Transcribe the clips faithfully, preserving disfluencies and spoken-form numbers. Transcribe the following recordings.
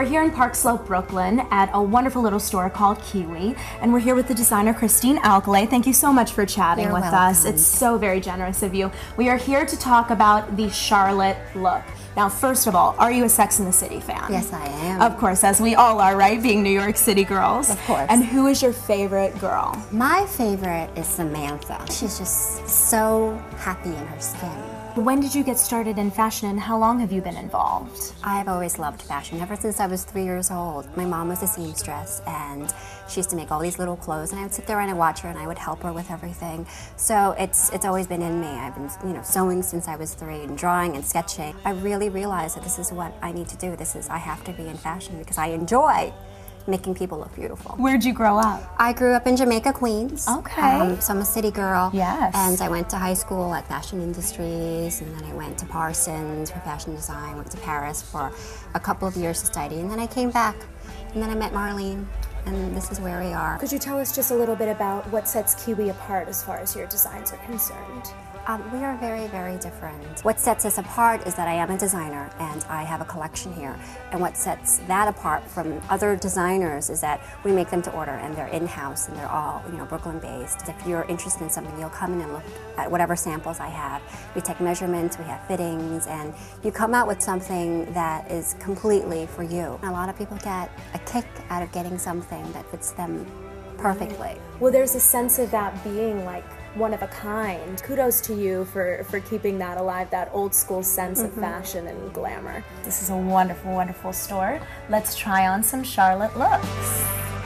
we're here in Park Slope, Brooklyn at a wonderful little store called Kiwi, and we're here with the designer Christine Alcalay. Thank you so much for chatting You're with welcome. us. It's so very generous of you. We are here to talk about the Charlotte look. Now, first of all, are you a Sex and the City fan? Yes, I am. Of course, as we all are, right? Being New York City girls. Of course. And who is your favorite girl? My favorite is Samantha. She's just so happy in her skin. When did you get started in fashion and how long have you been involved? I've always loved fashion, ever since I was three years old. My mom was a seamstress and she used to make all these little clothes and I would sit there and I'd watch her and I would help her with everything. So it's it's always been in me. I've been you know sewing since I was three and drawing and sketching. I really realized that this is what I need to do. This is, I have to be in fashion because I enjoy making people look beautiful. Where'd you grow up? I grew up in Jamaica, Queens. Okay. Um, so I'm a city girl. Yes. And I went to high school at Fashion Industries, and then I went to Parsons for fashion design, went to Paris for a couple of years to study, and then I came back, and then I met Marlene, and this is where we are. Could you tell us just a little bit about what sets Kiwi apart as far as your designs are concerned? Um, we are very, very different. What sets us apart is that I am a designer and I have a collection here. And what sets that apart from other designers is that we make them to order and they're in-house and they're all, you know, Brooklyn-based. If you're interested in something, you'll come in and look at whatever samples I have. We take measurements, we have fittings, and you come out with something that is completely for you. A lot of people get a kick out of getting something that fits them perfectly. Well, there's a sense of that being like one of a kind. Kudos to you for, for keeping that alive, that old school sense mm-hmm. of fashion and glamour. This is a wonderful, wonderful store. Let's try on some Charlotte looks.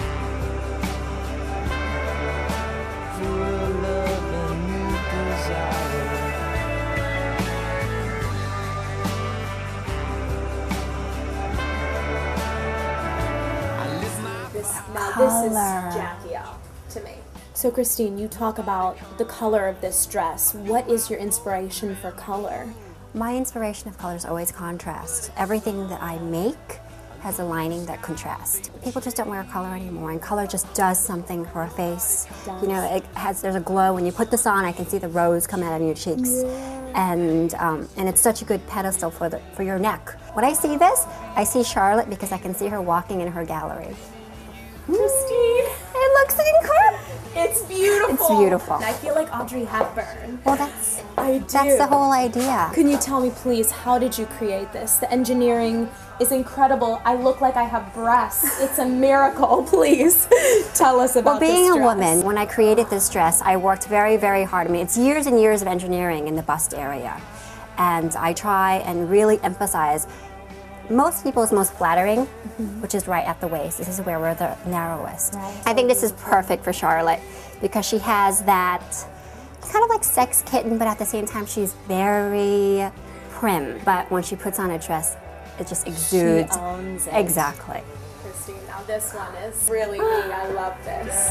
This, now Color. this is Jackie O to me. So Christine, you talk about the color of this dress. What is your inspiration for color? My inspiration of color is always contrast. Everything that I make has a lining that contrasts. People just don't wear color anymore, and color just does something for a face. You know, it has, there's a glow. When you put this on, I can see the rose come out of your cheeks. Yeah. And um, and it's such a good pedestal for, the, for your neck. When I see this, I see Charlotte because I can see her walking in her gallery. Christine! It looks incredible! It's beautiful. It's beautiful. And I feel like Audrey Hepburn. Well, that's I do. that's the whole idea. Can you tell me, please, how did you create this? The engineering is incredible. I look like I have breasts. It's a miracle. Please tell us about this dress. Well, being a woman, when I created this dress, I worked very, very hard. I mean, it's years and years of engineering in the bust area, and I try and really emphasize. Most people's most flattering, mm-hmm. which is right at the waist. This is where we're the narrowest. Right. I think this is perfect for Charlotte because she has that kind of like sex kitten, but at the same time she's very prim. But when she puts on a dress, it just exudes. She owns it. Exactly. Christine, now this one is really me. I love this.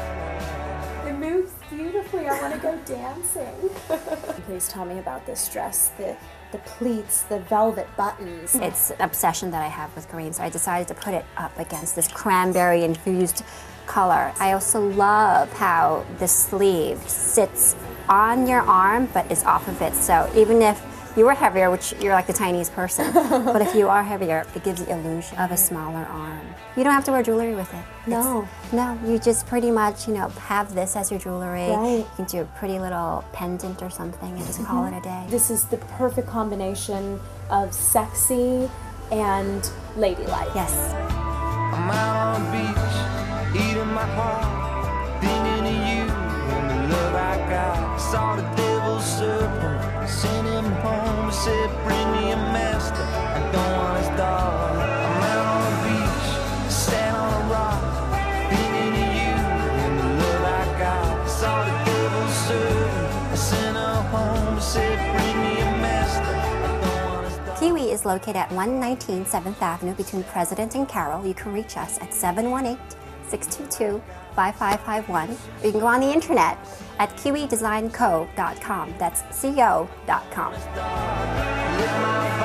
It moves beautifully. I want to go dancing. Please tell me about this dress. The the pleats, the velvet buttons. It's an obsession that I have with green, so I decided to put it up against this cranberry infused color. I also love how the sleeve sits on your arm but is off of it, so even if you were heavier, which you're like the tiniest person, but if you are heavier, it gives the illusion of a smaller arm. You don't have to wear jewelry with it. No. It's, no, you just pretty much, you know, have this as your jewelry. Right. You can do a pretty little pendant or something and just call it a day. This is the perfect combination of sexy and ladylike. Yes. I'm out on the beach, eating my heart, thinking of you and the love I got. Saw the devil's serpent, sent him home, said bring me a master, I don't want his dog. I'm out on the beach, sat on a rock, thinking of you and the love I got. Saw the devil's serpent, I sent her home, said bring me a master, I don't want his dog. Kiwi is located at one nineteen seventh Avenue between President and Carroll. You can reach us at seven one eight, six two two, five five five one. Or you can go on the internet at kiwi design co dot com. That's C O dot com.